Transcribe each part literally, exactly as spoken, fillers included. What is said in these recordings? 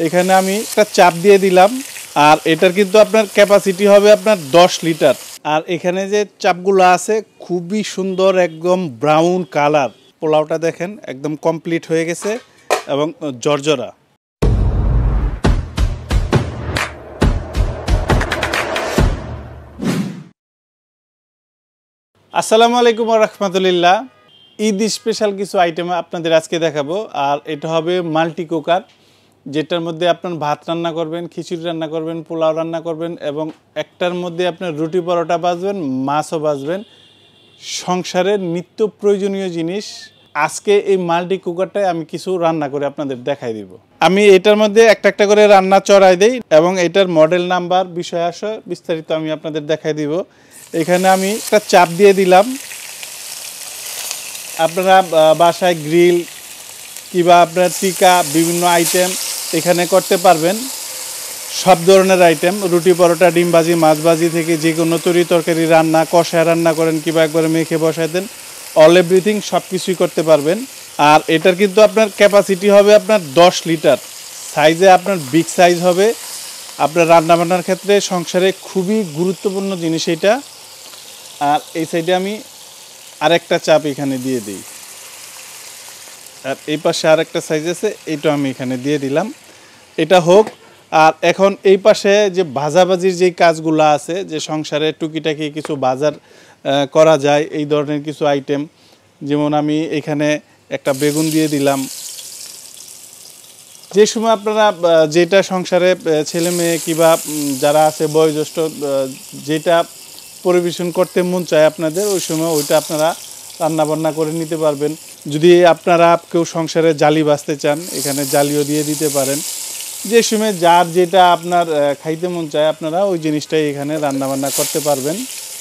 এখানে আমি একটা চাপ দিয়ে দিলাম আর এটার কিন্তু আপনার ক্যাপাসিটি হবে আপনার দশ লিটার। আর এখানে যে চাপগুলো আছে খুবই সুন্দর একদম ব্রাউন কালার। পোলাওটা দেখেন একদম কমপ্লিট হয়ে গেছে এবং জর্জরা। আসসালামু আলাইকুম ওয়া রাহমাতুল্লাহ। ঈদ স্পেশাল কিছু আইটেম আপনাদের আজকে দেখাবো। আর এটা হবে মাল্টি কুকার, যেটার মধ্যে আপনার ভাত রান্না করবেন, খিচুড়ি রান্না করবেন, পোলাও রান্না করবেন এবং একটার মধ্যে আপনার রুটি পরোটা ভাজবেন, মাছও ভাজবেন। সংসারের নিত্য প্রয়োজনীয় জিনিস আজকে এই মাল্টি কুকারটায় আমি কিছু রান্না করে আপনাদের দেখাই দিব। আমি এটার মধ্যে একটা একটা করে রান্না চড়াই দেই এবং এটার মডেল নাম্বার বিষয় আসে বিস্তারিত আমি আপনাদের দেখাই দিব। এখানে আমি একটা চাপ দিয়ে দিলাম। আপনারা বাসায় গ্রিল কিংবা আপনার টিকা বিভিন্ন আইটেম এখানে করতে পারবেন। সব ধরনের আইটেম রুটি পরোটা ডিম ভাজি মাছ ভাজি থেকে যে কোনো তরি তরকারি রান্না কষায় রান্না করেন কিংবা একবারে মেখে বসায় দেন, অল এভরিথিং সব কিছুই করতে পারবেন। আর এটার কিন্তু আপনার ক্যাপাসিটি হবে আপনার দশ লিটার সাইজে, আপনার বিগ সাইজ হবে। আপনার রান্নাবান্নার ক্ষেত্রে সংসারে খুবই গুরুত্বপূর্ণ জিনিস এটা। আর এই সাইডে আমি আরেকটা চাপ এখানে দিয়ে দিই। আর এই পাশে আরেকটা সাইজ আছে, এটা আমি এখানে দিয়ে দিলাম। এটা হোক। আর এখন এই পাশে যে ভাজাভাজির যেই কাজগুলো আছে, যে সংসারে টুকিটাকি কিছু বাজার করা যায় এই ধরনের কিছু আইটেম, যেমন আমি এখানে একটা বেগুন দিয়ে দিলাম। যে সময় আপনারা যেটা সংসারে ছেলে মেয়ে কিংবা যারা আছে বয়োজ্যেষ্ঠ যেটা পরিবেশন করতে মন চায় আপনাদের, ওই সময় ওইটা আপনারা রান্না বান্না করে নিতে পারবেন। যদি আপনারা কেউ সংসারে জালি বাছতে চান, এখানে জালিও দিয়ে দিতে পারেন। যে সময় যার যেটা আপনার খাইতে মন চায় আপনারা ওই জিনিসটাই এখানে রান্না বান্না করতে পারবেন।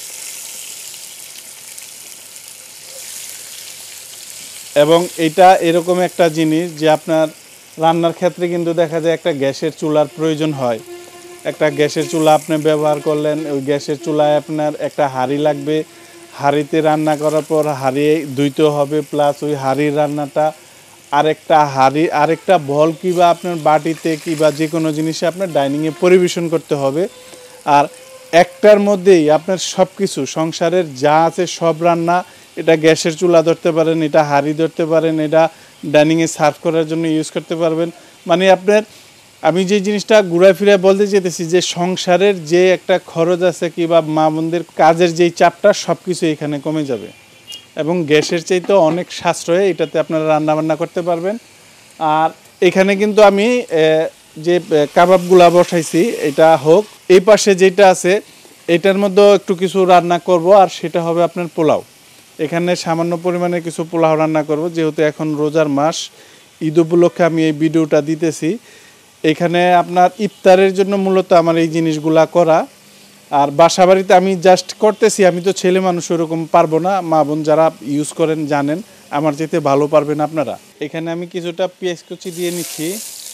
এবং এটা এরকম একটা জিনিস যে আপনার রান্নার ক্ষেত্রে কিন্তু দেখা যায় একটা গ্যাসের চুলার প্রয়োজন হয়। একটা গ্যাসের চুলা আপনি ব্যবহার করলেন, ওই গ্যাসের চুলায় আপনার একটা হাঁড়ি লাগবে। হাঁড়িতে রান্না করার পর হাঁড়ি ধুইতে হবে, প্লাস ওই হাঁড়ির রান্নাটা আরেকটা হাঁড়ি আরেকটা বল কিংবা আপনার বাটিতে কিংবা যে কোনো জিনিসে আপনার ডাইনিংয়ে পরিবেশন করতে হবে। আর একটার মধ্যেই আপনার সব কিছু সংসারের যা আছে সব রান্না, এটা গ্যাসের চুলা ধরতে পারেন, এটা হাঁড়ি ধরতে পারেন, এটা ডাইনিংয়ে সার্ভ করার জন্য ইউজ করতে পারবেন। মানে আপনার আমি যে জিনিসটা ঘুরায় ফিরে বলতে চেয়েছি যে সংসারের যে একটা খরচ আছে কিংবা মা বোনদের কাজের যেই চাপটা সব কিছু এখানে কমে যাবে এবং গ্যাসের চাইতে অনেক সাশ্রয়ে এটাতে আপনারা রান্নাবান্না করতে পারবেন। আর এখানে কিন্তু আমি যে কাবাবগুলা বসাইছি এটা হোক। এই পাশে যেটা আছে এটার মধ্যেও একটু কিছু রান্না করব, আর সেটা হবে আপনার পোলাও। এখানে সামান্য পরিমাণে কিছু পোলাও রান্না করব, যেহেতু এখন রোজার মাস, ঈদ উপলক্ষে আমি এই ভিডিওটা দিতেছি। এখানে আপনার ইফতারের জন্য মূলত আমার এই জিনিসগুলা করা। আর বাসা বাড়িতে আমি জাস্ট করতেছি, আমি তো ছেলে মানুষ ওরকম পারবো না। মা বোন যারা ইউজ করেন জানেন, আমার চাইতে ভালো পারবেন আপনারা। এখানে আমি কিছুটা পেঁয়াজ কুচি দিয়ে নিচ্ছি,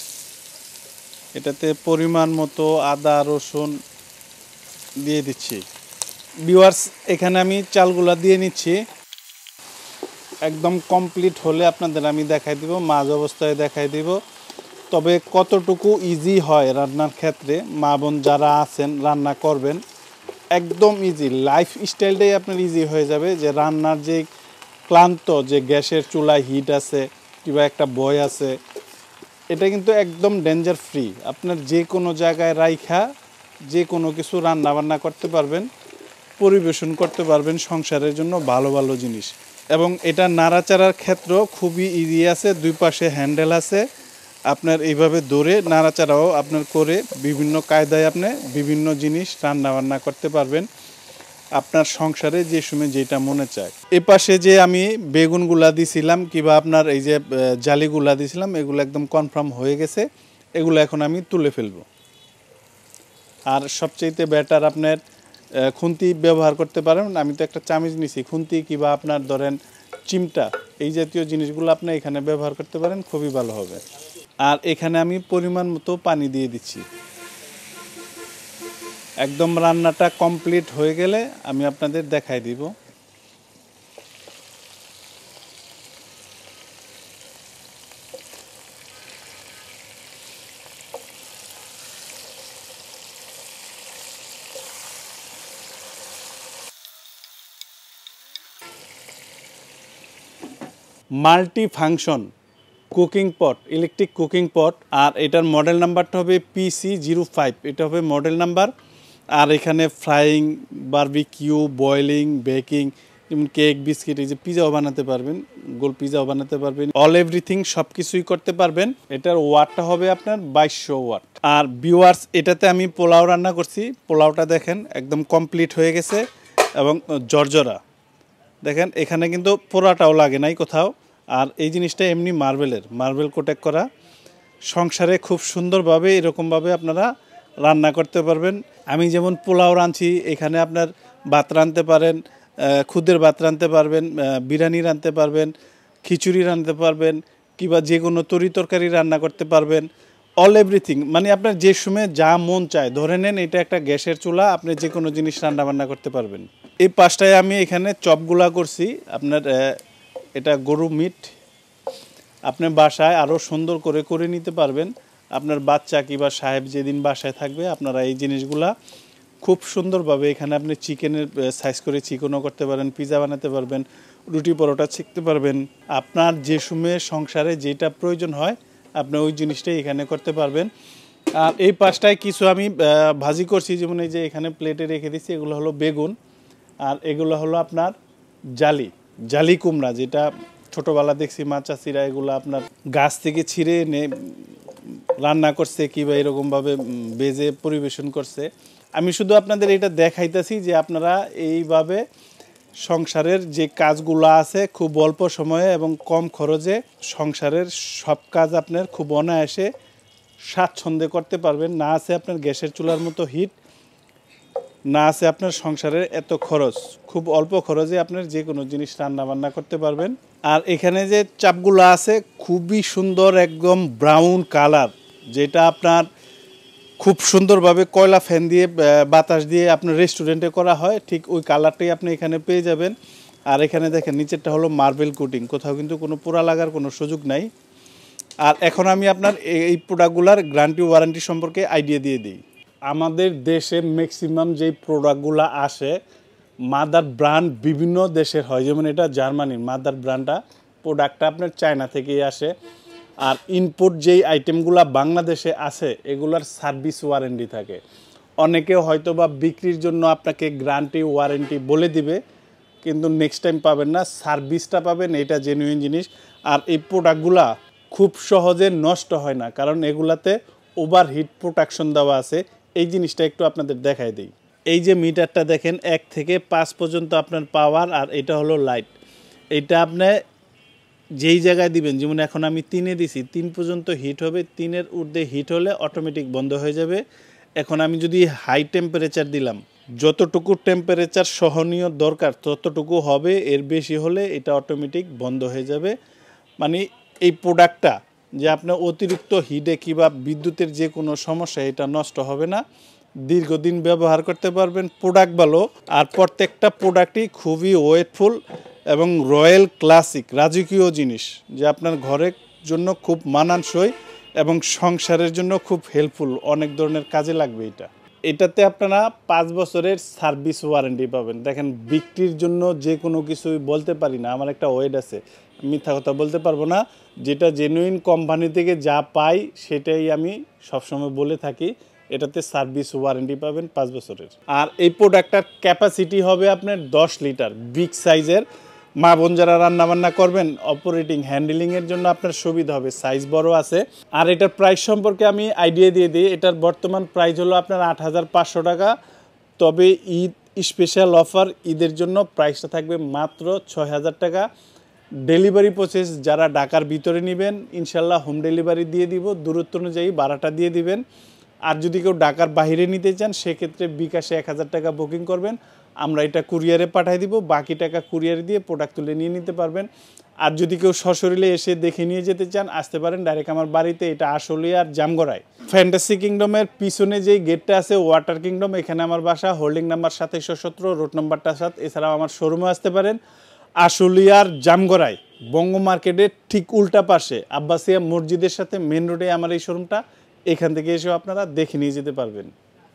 এটাতে পরিমাণ মতো আদা রসুন দিয়ে দিচ্ছি। ভিউয়ার্স, এখানে আমি চালগুলা দিয়ে নিচ্ছি। একদম কমপ্লিট হলে আপনাদের আমি দেখাই দিব, মাঝ অবস্থায় দেখাই দিব। তবে কতটুকু ইজি হয় রান্নার ক্ষেত্রে, মা বোন যারা আছেন রান্না করবেন একদম ইজি, লাইফ স্টাইলটাই আপনার ইজি হয়ে যাবে। যে রান্নার যে ক্লান্ত যে গ্যাসের চুলায় হিট আছে কিংবা একটা বয় আছে, এটা কিন্তু একদম ডেঞ্জার ফ্রি। আপনার যে কোনো জায়গায় রাইখা যে কোনো কিছু রান্না বান্না করতে পারবেন, পরিবেশন করতে পারবেন সংসারের জন্য ভালো ভালো জিনিস। এবং এটা নাড়াচাড়ার ক্ষেত্রেও খুবই ইজি আছে, দুই পাশে হ্যান্ডেল আছে। আপনার এইভাবে ধরে নাড়াচাড়াও আপনার করে বিভিন্ন কায়দায় আপনি বিভিন্ন জিনিস রান্না বান্না করতে পারবেন আপনার সংসারে যে সময় যেটা মনে চায়। এ পাশে যে আমি বেগুনগুলা দিছিলাম কিংবা আপনার এই যে জালিগুলা দিছিলাম, এগুলো একদম কনফার্ম হয়ে গেছে। এগুলো এখন আমি তুলে ফেলবো। আর সবচেয়ে বেটার আপনার খুন্তি ব্যবহার করতে পারেন। আমি তো একটা চামিচ নিছি, খুন্তি কিংবা আপনার ধরেন চিমটা, এই জাতীয় জিনিসগুলো আপনি এখানে ব্যবহার করতে পারেন, খুবই ভালো হবে। আর এখানে আমি পরিমাণ মতো পানি দিয়ে দিচ্ছি। একদম রান্নাটা কমপ্লিট হয়ে গেলে আমি আপনাদের দেখাই দিব। Multi function cooking pot, electric cooking pot. আর এটার মডেল নাম্বারটা হবে পি সি জিরো ফাইভ, এটা হবে মডেল নাম্বার। আর এখানে ফ্রাইং, বারবিকিউ, বয়েলিং, বেকিং, যেমন কেক, বিস্কিট, এই যে পিজাও বানাতে পারবেন, গোল পিজাও বানাতে পারবেন, অল এভরিথিং সব কিছুই করতে পারবেন। এটার ওয়াটটা হবে আপনার বাইশশো ওয়াট। আর ভিউয়ার্স, এটাতে আমি পোলাও রান্না করছি, পোলাওটা দেখেন একদম কমপ্লিট হয়ে গেছে এবং জর্জরা দেখেন, এখানে কিন্তু পোড়াটাও লাগে নাই কোথাও। আর এই জিনিসটা এমনি মার্বেলের, মার্বেল কোটেক করা। সংসারে খুব সুন্দরভাবে এরকমভাবে আপনারা রান্না করতে পারবেন। আমি যেমন পোলাও রাঁধছি, এখানে আপনার ভাত রাঁধতে পারেন, খুদের ভাত রাঁধতে পারবেন, বিরিয়ানি রাঁধতে পারবেন, খিচুড়ি রাঁধতে পারবেন, কিংবা যে কোনো তরি তরকারি রান্না করতে পারবেন, অল এভরিথিং। মানে আপনার যে সময় যা মন চায়, ধরে নেন এটা একটা গ্যাসের চুলা, আপনি যে কোনো জিনিস রান্না বান্না করতে পারবেন। এই পাশটায় আমি এখানে চপগুলা করছি, আপনার এটা গরু মিট। আপনার বাসায় আরও সুন্দর করে করে নিতে পারবেন। আপনার বাচ্চা কিংবা সাহেব যেদিন বাসায় থাকবে, আপনারা এই জিনিসগুলা খুব সুন্দরভাবে এখানে আপনি চিকেনের সাইজ করে চিকেনও করতে পারেন, পিজা বানাতে পারবেন, রুটি পরোটা শিখতে পারবেন। আপনার যে সময়ে সংসারে যেটা প্রয়োজন হয় আপনি ওই জিনিসটাই এখানে করতে পারবেন। আর এই পাশটায় কিছু আমি ভাজি করছি, যেমন এই যে এখানে প্লেটে রেখে দিচ্ছি, এগুলো হলো বেগুন। আর এগুলো হলো আপনার জালি, জালি কুমড়া, যেটা ছোটোবেলা দেখছি মা চাষিরা এগুলো আপনার গাছ থেকে ছিঁড়ে এনে রান্না করছে কিংবা এরকমভাবে বেজে পরিবেশন করছে। আমি শুধু আপনাদের এটা দেখাইতেছি যে আপনারা এইভাবে সংসারের যে কাজগুলো আছে খুব অল্প সময়ে এবং কম খরচে সংসারের সব কাজ আপনার খুব অনায়াসে স্বাচ্ছন্দ্যে করতে পারবেন। না আছে আপনার গ্যাসের চুলার মতো হিট, না আছে আপনার সংসারের এত খরচ, খুব অল্প খরচে আপনার যে কোনো জিনিস রান্না বান্না করতে পারবেন। আর এখানে যে চাপগুলো আছে খুবই সুন্দর, একদম ব্রাউন কালার, যেটা আপনার খুব সুন্দরভাবে কয়লা ফ্যান দিয়ে বাতাস দিয়ে আপনার রেস্টুরেন্টে করা হয়, ঠিক ওই কালারটাই আপনি এখানে পেয়ে যাবেন। আর এখানে দেখেন নিচেরটা হলো মার্বেল কোটিং, কোথাও কিন্তু কোনো পোড়া লাগার কোনো সুযোগ নাই। আর এখন আমি আপনার এই প্রোডাক্টগুলোর গ্যারান্টি ওয়ারেন্টি সম্পর্কে আইডিয়া দিয়ে দিই। আমাদের দেশে ম্যাক্সিমাম যেই প্রোডাক্টগুলো আসে মাদার ব্র্যান্ড বিভিন্ন দেশের হয়, যেমন এটা জার্মানির মাদার ব্র্যান্ডটা, প্রোডাক্টটা আপনার চায়না থেকেই আসে। আর ইনপুট যেই আইটেমগুলো বাংলাদেশে আছে এগুলার সার্ভিস ওয়ারেন্টি থাকে। অনেকে হয়তো বা বিক্রির জন্য আপনাকে গ্যারান্টি ওয়ারেন্টি বলে দিবে, কিন্তু নেক্সট টাইম পাবেন না, সার্ভিসটা পাবেন, এটা জেনুইন জিনিস। আর এই প্রোডাক্টগুলা খুব সহজে নষ্ট হয় না, কারণ এগুলাতে ওভারহিট প্রোটেকশন দেওয়া আছে। এই জিনিসটা একটু আপনাদের দেখাই দিই। এই যে মিটারটা দেখেন, এক থেকে পাঁচ পর্যন্ত আপনার পাওয়ার, আর এটা হলো লাইট। এটা আপনি যেই জায়গায় দিবেন, যেমন এখন আমি তিনে দিছি, তিন পর্যন্ত হিট হবে, তিনের ঊর্ধ্বে হিট হলে অটোমেটিক বন্ধ হয়ে যাবে। এখন আমি যদি হাই টেম্পারেচার দিলাম, যতটুকু টেম্পারেচার সহনীয় দরকার ততটুকু হবে, এর বেশি হলে এটা অটোমেটিক বন্ধ হয়ে যাবে। মানে এই প্রোডাক্টটা যে আপনার অতিরিক্ত হিটে কিংবা বিদ্যুতের যে কোনো সমস্যা এটা নষ্ট হবে না, দীর্ঘদিন ব্যবহার করতে পারবেন। প্রোডাক্ট ভালো, আর প্রত্যেকটা প্রোডাক্টই খুবই ওয়েটফুল এবং রয়্যাল ক্লাসিক রাজকীয় জিনিস, যে আপনার ঘরের জন্য খুব মানানসই এবং সংসারের জন্য খুব হেল্পফুল, অনেক ধরনের কাজে লাগবে এটা। এটাতে আপনারা পাঁচ বছরের সার্ভিস ওয়ারেন্টি পাবেন। দেখেন, বিক্রির জন্য যে কোনো কিছুই বলতে পারি না, আমার একটা ওয়েট আছে, মিথ্যা কথা বলতে পারবো না। যেটা জেনুইন কোম্পানি থেকে যা পাই সেটাই আমি সবসময় বলে থাকি। এটাতে সার্ভিস ওয়ারেন্টি পাবেন পাঁচ বছরের। আর এই প্রোডাক্টটার ক্যাপাসিটি হবে আপনার দশ লিটার, বিগ সাইজের। মা বোন যারা রান্নাবান্না করবেন, অপারেটিং হ্যান্ডেলিংয়ের জন্য আপনার সুবিধা হবে, সাইজ বড় আছে। আর এটার প্রাইস সম্পর্কে আমি আইডিয়া দিয়ে দিই। এটার বর্তমান প্রাইস হলো আপনার আট হাজার পাঁচশো টাকা, তবে ঈদ স্পেশাল অফার, ঈদের জন্য প্রাইসটা থাকবে মাত্র ছয় হাজার টাকা। ডেলিভারি প্রসেস যারা ঢাকার ভিতরে নেবেন ইনশাল্লাহ হোম ডেলিভারি দিয়ে দিব, দূরত্ব অনুযায়ী ভাড়াটা দিয়ে দিবেন। আর যদি কেউ ঢাকার বাইরে নিতে চান সেক্ষেত্রে বিকাশে এক হাজার টাকা বুকিং করবেন, আমরা এটা কুরিয়ারে পাঠিয়ে দিব, বাকি টাকা কুরিয়ারে দিয়ে প্রোডাক্ট তুলে নিয়ে নিতে পারবেন। আর যদি কেউ সশরীরে এসে দেখে নিয়ে যেতে চান আসতে পারেন ডাইরেক্ট আমার বাড়িতে, এটা আশুলিয়ার জামগড়ায় ফ্যান্টাসি কিংডমের পিছনে যেই গেটটা আছে ওয়াটার কিংডম, এখানে আমার বাসা। হোল্ডিং নাম্বার সাতাইশশো সতেরো, রোড নাম্বারটা সাত। এছাড়াও আমার শোরুমে আসতে পারেন আশুলিয়ার জামগড়ায়, বঙ্গ মার্কেটের ঠিক উল্টা পাশে আব্বাসিয়া মসজিদের সাথে মেন রোডে আমার এই শোরুমটা। এখান থেকে এসেও আপনারা দেখে নিয়ে যেতে পারবেন।